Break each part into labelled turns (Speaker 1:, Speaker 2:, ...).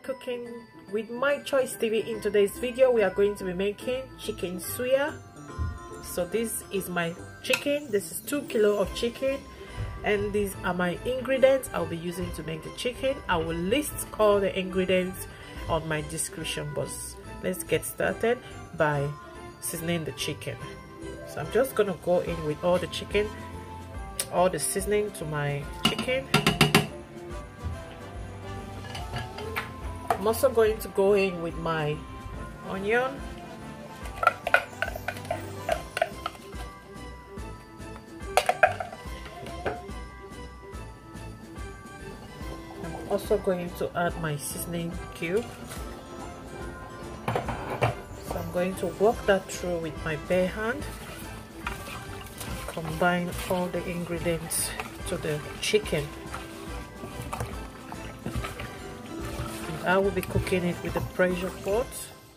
Speaker 1: cooking with my choice TV. In today's video we are going to be making chicken suya. So this is my chicken. This is 2 kilos of chicken, and these are my ingredients I'll be using to make the chicken. I will list all the ingredients on my description box. Let's get started by seasoning the chicken. So I'm just gonna go in with all the chicken, all the seasoning to my chicken. I'm also going to go in with my onion, I'm also going to add my seasoning cube. So I'm going to work that through with my bare hand, combine all the ingredients to the chicken. I will be cooking it with a pressure pot.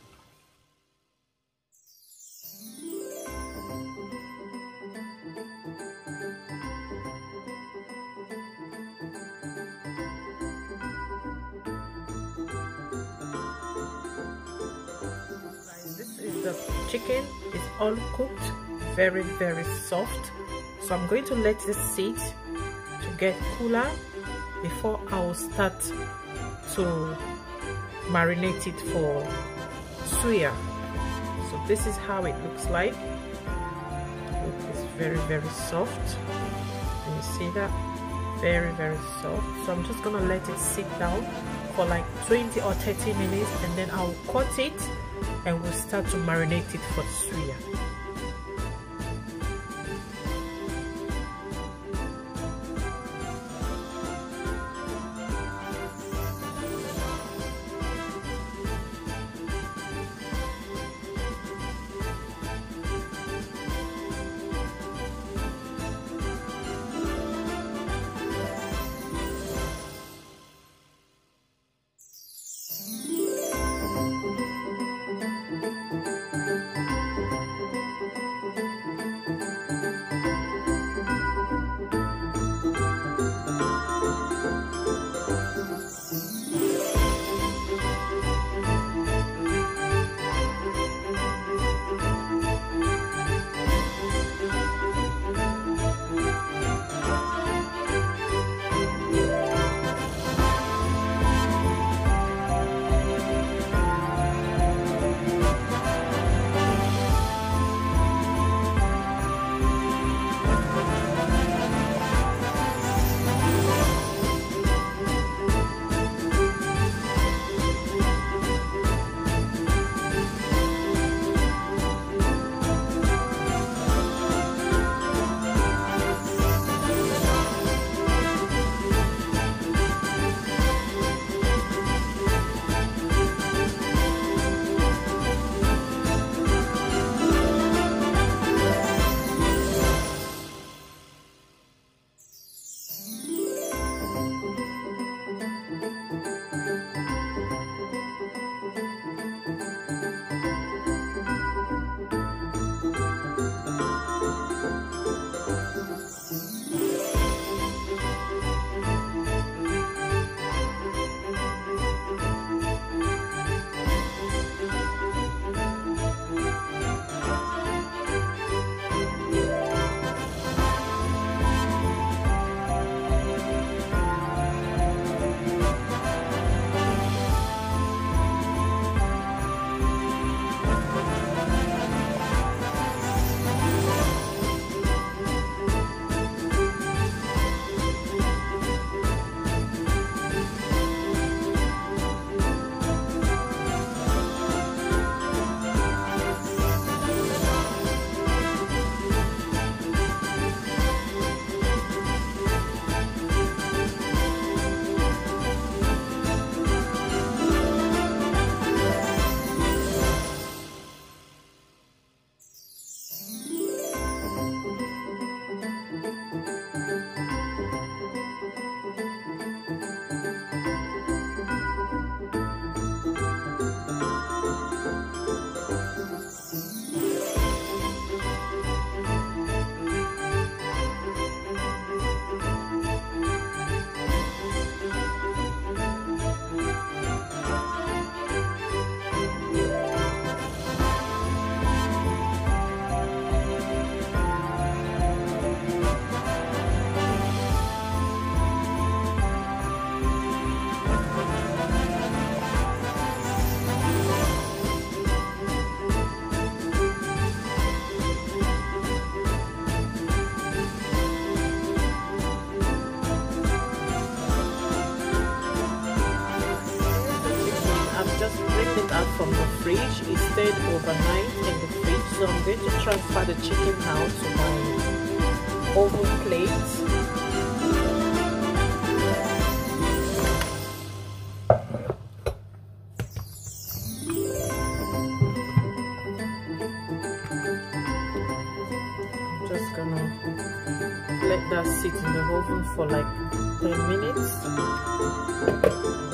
Speaker 1: This is the chicken. It's all cooked, very soft. So I'm going to let this sit to get cooler before I will start to marinate it for suya. So this is how it looks like. It's very soft. Can you see that? Very soft. So I'm just gonna let it sit down for like 20 or 30 minutes, and then I'll cut it and we'll start to marinate it for suya. from the fridge. It stayed overnight in the fridge, so I'm going to transfer the chicken now to my oven plate. Just gonna let that sit in the oven for like 10 minutes.